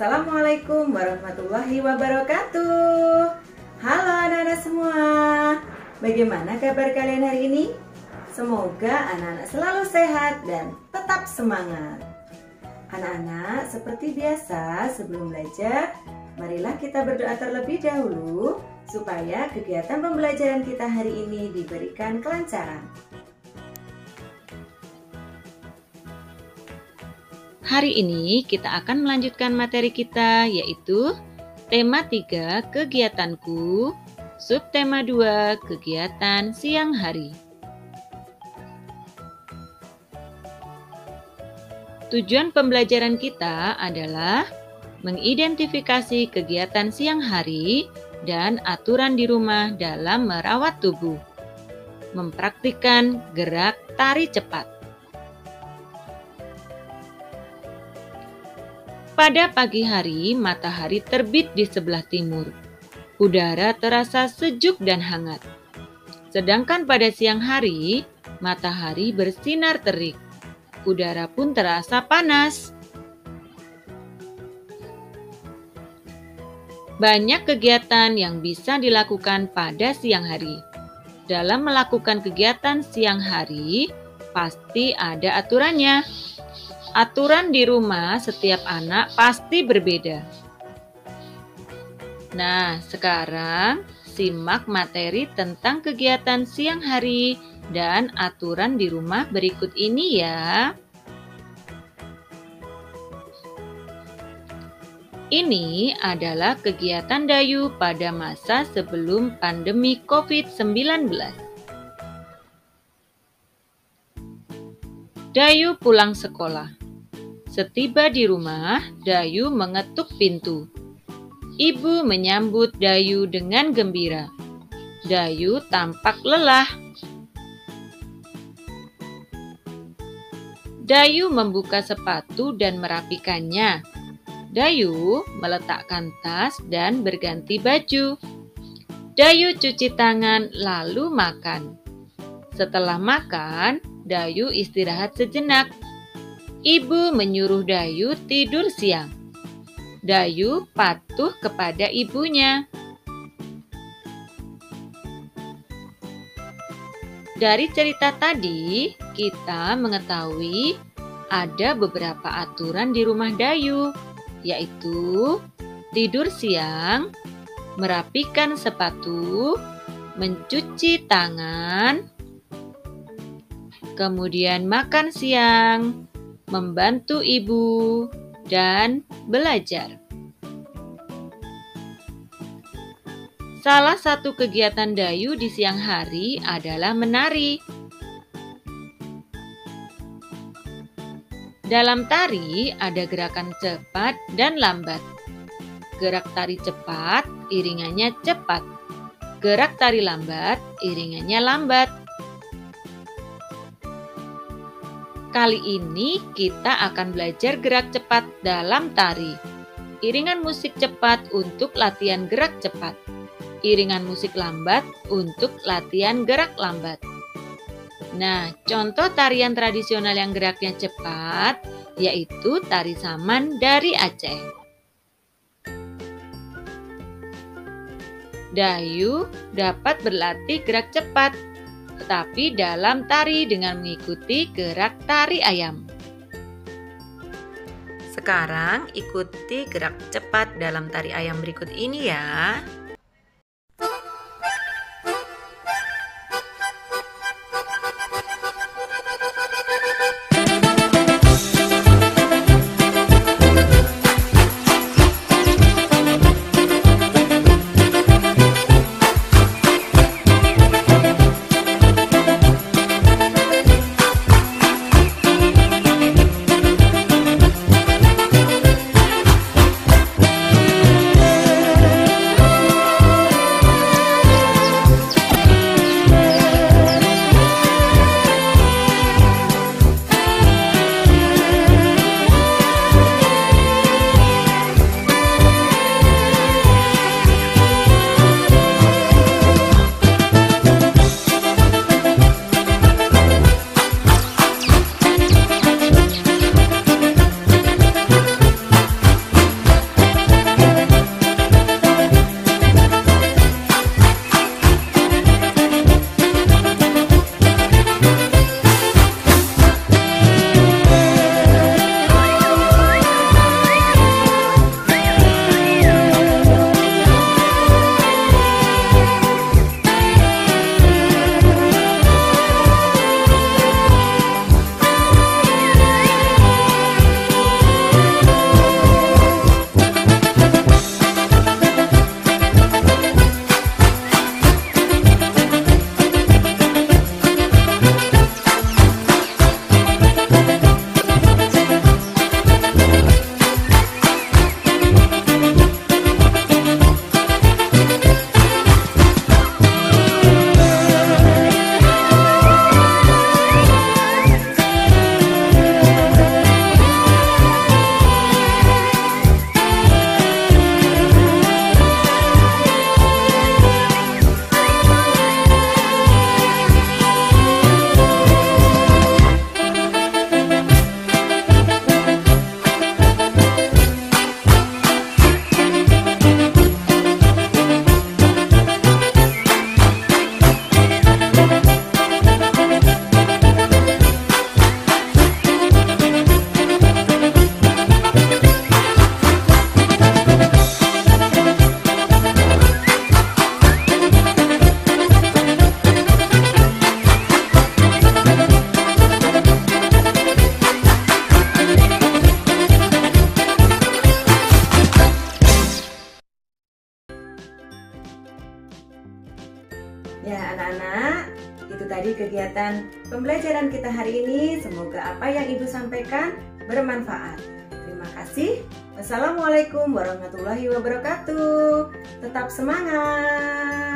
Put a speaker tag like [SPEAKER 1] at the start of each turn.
[SPEAKER 1] Assalamualaikum warahmatullahi wabarakatuh. Halo anak-anak semua, bagaimana kabar kalian hari ini? Semoga anak-anak selalu sehat dan tetap semangat. Anak-anak, seperti biasa sebelum belajar, marilah kita berdoa terlebih dahulu supaya kegiatan pembelajaran kita hari ini diberikan kelancaran.
[SPEAKER 2] Hari ini kita akan melanjutkan materi kita, yaitu tema 3 kegiatanku, subtema 2 kegiatan siang hari. Tujuan pembelajaran kita adalah mengidentifikasi kegiatan siang hari dan aturan di rumah dalam merawat tubuh, mempraktikkan gerak tari cepat. Pada pagi hari, matahari terbit di sebelah timur. Udara terasa sejuk dan hangat. Sedangkan pada siang hari, matahari bersinar terik. Udara pun terasa panas. Banyak kegiatan yang bisa dilakukan pada siang hari. Dalam melakukan kegiatan siang hari, pasti ada aturannya. Aturan di rumah setiap anak pasti berbeda. Nah, sekarang simak materi tentang kegiatan siang hari dan aturan di rumah berikut ini ya. Ini adalah kegiatan Dayu pada masa sebelum pandemi COVID-19. Dayu pulang sekolah. Setiba di rumah, Dayu mengetuk pintu. Ibu menyambut Dayu dengan gembira. Dayu tampak lelah. Dayu membuka sepatu dan merapikannya. Dayu meletakkan tas dan berganti baju. Dayu cuci tangan lalu makan. Setelah makan, Dayu istirahat sejenak. Ibu menyuruh Dayu tidur siang. Dayu patuh kepada ibunya. Dari cerita tadi, kita mengetahui ada beberapa aturan di rumah Dayu, yaitu tidur siang, merapikan sepatu, mencuci tangan, kemudian makan siang, membantu ibu, dan belajar. Salah satu kegiatan Dayu di siang hari adalah menari. Dalam tari ada gerakan cepat dan lambat. Gerak tari cepat, iringannya cepat. Gerak tari lambat, iringannya lambat. Kali ini kita akan belajar gerak cepat dalam tari. Iringan musik cepat untuk latihan gerak cepat. Iringan musik lambat untuk latihan gerak lambat. Nah, contoh tarian tradisional yang geraknya cepat yaitu tari saman dari Aceh. Dayu dapat berlatih gerak cepat, tetapi dalam tari dengan mengikuti gerak tari ayam. Sekarang ikuti gerak cepat dalam tari ayam berikut ini ya.
[SPEAKER 1] Ya anak-anak, itu tadi kegiatan pembelajaran kita hari ini. Semoga apa yang Ibu sampaikan bermanfaat. Terima kasih. Wassalamualaikum warahmatullahi wabarakatuh. Tetap semangat.